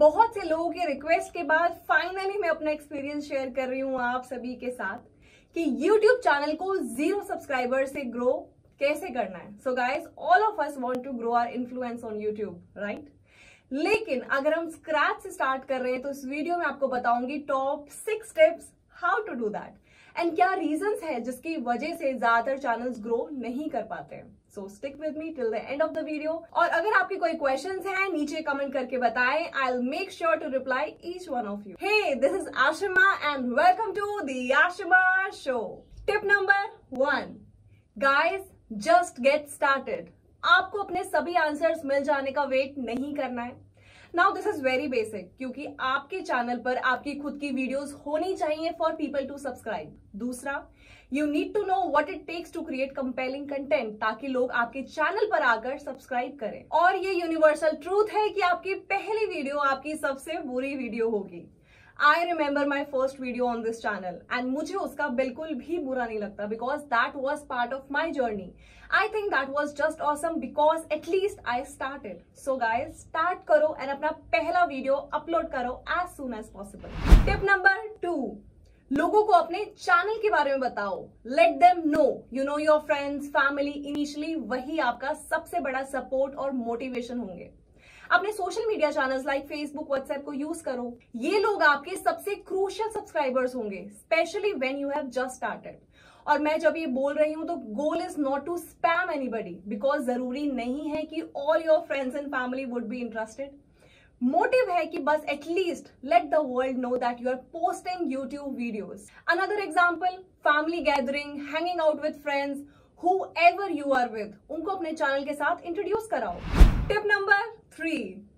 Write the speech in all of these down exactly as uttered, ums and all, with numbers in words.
बहुत से लोगों के रिक्वेस्ट के बाद फाइनली मैं अपना एक्सपीरियंस शेयर कर रही हूँ आप सभी के साथ कि यूट्यूब चैनल को जीरो सब्सक्राइबर से ग्रो कैसे करना है। So guys, all of us want to grow our influence on YouTube, right? लेकिन अगर हम स्क्रैच से स्टार्ट कर रहे हैं तो इस वीडियो में आपको बताऊंगी top six tips how to do that and क्या रीजंस है जिसकी वजह से ज्यादातर चैनल्स ग्रो नहीं कर पाते हैं। So stick with me till the end of the video. और अगर आपके कोई क्वेश्चंस हैं नीचे कमेंट करके बताएं, I will make sure to reply each one of you. Hey, this is Ashima and welcome to the Ashima show. Tip number one, guys, just get started. आपको अपने सभी आंसर्स मिल जाने का वेट नहीं करना है। Now this is very basic, क्योंकि आपके चैनल पर आपकी खुद की वीडियोस होनी चाहिए फॉर पीपल टू सब्सक्राइब। दूसरा, you need to know what it takes to create compelling content, ताकि लोग आपके चैनल पर आकर सब्सक्राइब करें। और ये यूनिवर्सल ट्रूथ है कि आपकी पहली वीडियो आपकी सबसे बुरी वीडियो होगी। I remember my first video on this channel and मुझे उसका बिल्कुल भी बुरा नहीं लगता because that was part of my journey. I think that was just awesome because at least I started. So guys, start करो एंड अपना पहला वीडियो अपलोड करो as soon as possible. Tip number two, लोगों को अपने चैनल के बारे में बताओ। Let them know you know your friends, family. Initially वही आपका सबसे बड़ा सपोर्ट और मोटिवेशन होंगे। अपने social media channels like Facebook, WhatsApp को यूज करो। ये लोग आपके सबसे क्रूशियल सब्सक्राइबर्स होंगे, specially when you have just started. और मैं जब ये बोल रही हूं तो goal is not to spam anybody, because जरूरी नहीं है कि all your friends and family would be interested. Motive है कि बस at least let the world know that you are posting YouTube videos. Another example, family gathering, hanging out with friends, whoever you are with, उनको अपने channel के साथ introduce कराओ। Tip number three,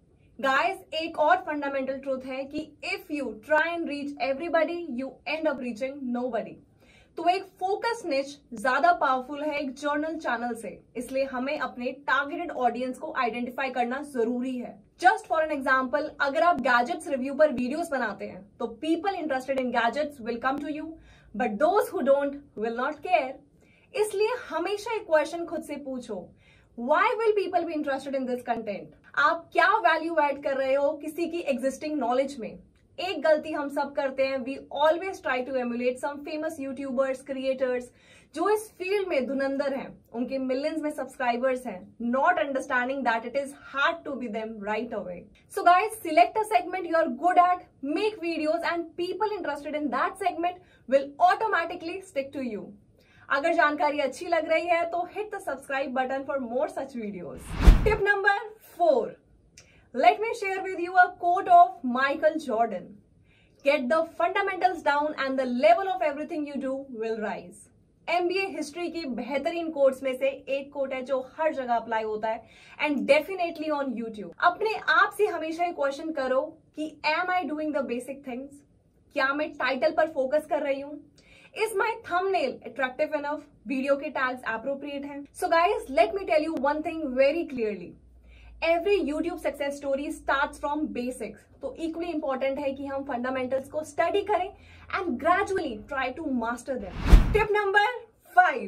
guys, एक और फंडामेंटल ट्रूथ है कि if you try and reach everybody you end up reaching nobody. तो एक फोकस निच ज्यादा पावरफुल है एक जर्नल चैनल से, इसलिए हमें अपने टारगेटेड ऑडियंस को आइडेंटिफाई करना जरूरी है। जस्ट फॉर एन एग्जाम्पल, अगर आप गैजेट्स रिव्यू पर वीडियोस बनाते हैं तो people interested in gadgets will come to you, but those who don't will not care. इसलिए हमेशा एक क्वेश्चन खुद से पूछो, Why will people be interested in this content? आप क्या वैल्यू ऐड कर रहे हो किसी की एग्जिस्टिंग नॉलेज में? एक गलती हम सब करते हैं, we always try to emulate some famous YouTubers, creators जो इस फील्ड में धुरंधर हैं, उनके मिलियंस में सब्सक्राइबर्स हैं, not understanding that it is hard to be them right away. So guys, select a segment you are good at, make videos and people interested in that segment will automatically stick to you. अगर जानकारी अच्छी लग रही है तो hit the subscribe button for more such videos. Tip number four, let me share with you a quote of Michael Jordan, get the fundamentals down and the level of everything you do will rise. NBA history की बेहतरीन quotes में से एक coat है जो हर जगह apply होता है एंड डेफिनेटली ऑन यूट्यूब। अपने आप से हमेशा ये क्वेश्चन करो कि am I doing the basic things? क्या मैं टाइटल पर फोकस कर रही हूं? Is my thumbnail attractive enough? Video के टैग्स appropriate हैं? So guys, let me tell you one thing very clearly. Every YouTube success story starts from basics. तो equally important है कि हम fundamentals को study करें and gradually try to master them. Tip number five.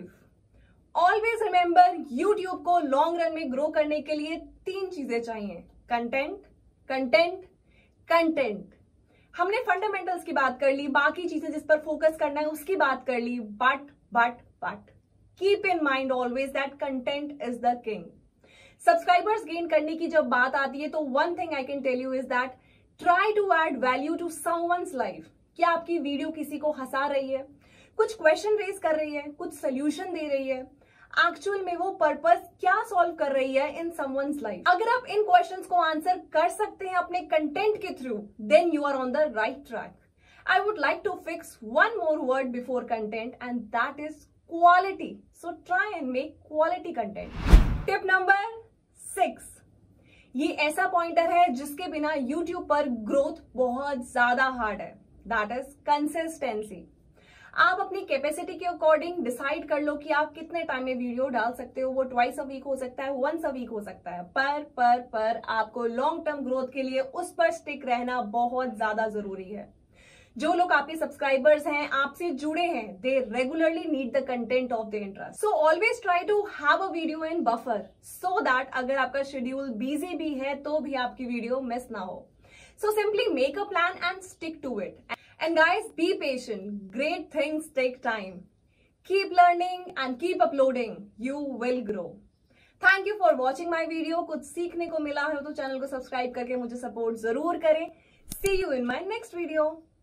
Always remember, YouTube को long run में grow करने के लिए तीन चीजें चाहिए: content, content, content. हमने फंडामेंटल्स की बात कर ली, बाकी चीजें जिस पर फोकस करना है उसकी बात कर ली, but but but keep in mind always that content is the king. Subscribers gain करने की जब बात आती है तो one thing I can tell you is that try to add value to someone's life. क्या आपकी वीडियो किसी को हंसा रही है, कुछ क्वेश्चन रेज कर रही है, कुछ सोल्यूशन दे रही है? एक्चुअल में वो पर्पस क्या सॉल्व कर रही है इन समवन्स लाइफ? अगर आप इन क्वेश्चंस को आंसर कर सकते हैं अपने कंटेंट के through, then you are on the right track. I would like to fix one more word before content and that is quality. So try and make quality content. Tip number six, ये ऐसा pointer है जिसके बिना YouTube पर growth बहुत ज्यादा hard है, that is consistency. आप अपनी कैपेसिटी के अकॉर्डिंग डिसाइड कर लो कि आप कितने टाइम में वीडियो डाल सकते हो। वो ट्वाइस अ वीक हो सकता है, वंस अ वीक हो सकता है, पर पर पर आपको लॉन्ग टर्म ग्रोथ के लिए उस पर स्टिक रहना बहुत ज्यादा जरूरी है। जो लोग आपके सब्सक्राइबर्स हैं, आपसे जुड़े हैं, they regularly need the content of the interest. So always try to have a video in buffer so that अगर आपका शेड्यूल बिजी भी है तो भी आपकी वीडियो मिस ना हो। So simply make a plan and stick to it. And guys, be patient. Great things take time. Keep learning and keep uploading. You will grow. Thank you for watching my video. कुछ सीखने को मिला है तो channel को subscribe करके मुझे support जरूर करें. See you in my next video.